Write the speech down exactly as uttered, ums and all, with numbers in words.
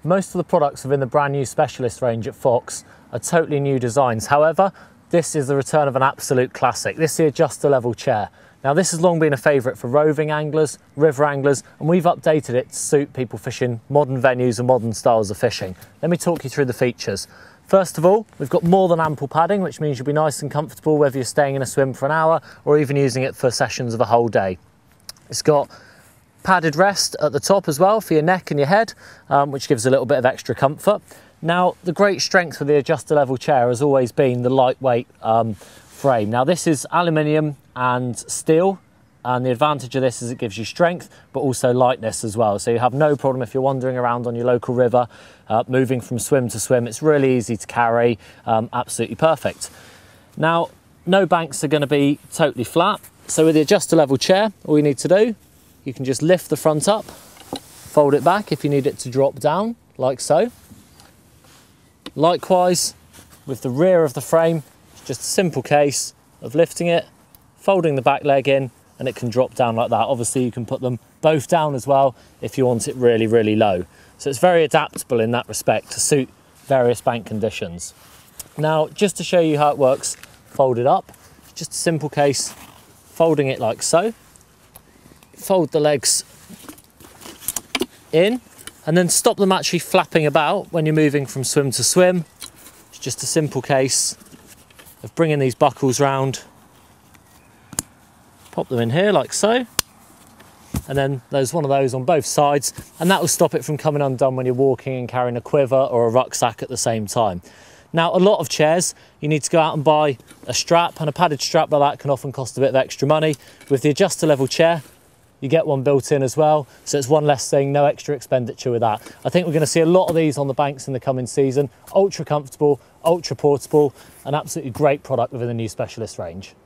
Most of the products within the brand new specialist range at Fox are totally new designs. However, this is the return of an absolute classic. This is the Adjusta level chair. Now this has long been a favourite for roving anglers, river anglers, and we've updated it to suit people fishing modern venues and modern styles of fishing. Let me talk you through the features. First of all, we've got more than ample padding, which means you'll be nice and comfortable whether you're staying in a swim for an hour or even using it for sessions of a whole day. It's got padded rest at the top as well for your neck and your head, um, which gives a little bit of extra comfort. Now, the great strength of the Adjusta level chair has always been the lightweight um, frame. Now this is aluminium and steel, and the advantage of this is it gives you strength but also lightness as well, so you have no problem if you're wandering around on your local river, uh, moving from swim to swim. It's really easy to carry, um, absolutely perfect. Now, no banks are going to be totally flat, so with the Adjusta level chair, all you need to do, you can just lift the front up, fold it back if you need it to drop down, like so. Likewise, with the rear of the frame, it's just a simple case of lifting it, folding the back leg in, and it can drop down like that. Obviously, you can put them both down as well if you want it really, really low. So it's very adaptable in that respect to suit various bank conditions. Now, just to show you how it works folded up, just a simple case, folding it like so. Fold the legs in and then stop them actually flapping about when you're moving from swim to swim. It's just a simple case of bringing these buckles round, pop them in here like so, and then there's one of those on both sides, and that will stop it from coming undone when you're walking and carrying a quiver or a rucksack at the same time. Now, a lot of chairs, you need to go out and buy a strap, and a padded strap like that can often cost a bit of extra money. With the Adjusta level chair, you get one built in as well, so it's one less thing, no extra expenditure with that. I think we're going to see a lot of these on the banks in the coming season. Ultra comfortable, ultra portable, an absolutely great product within the new specialist range.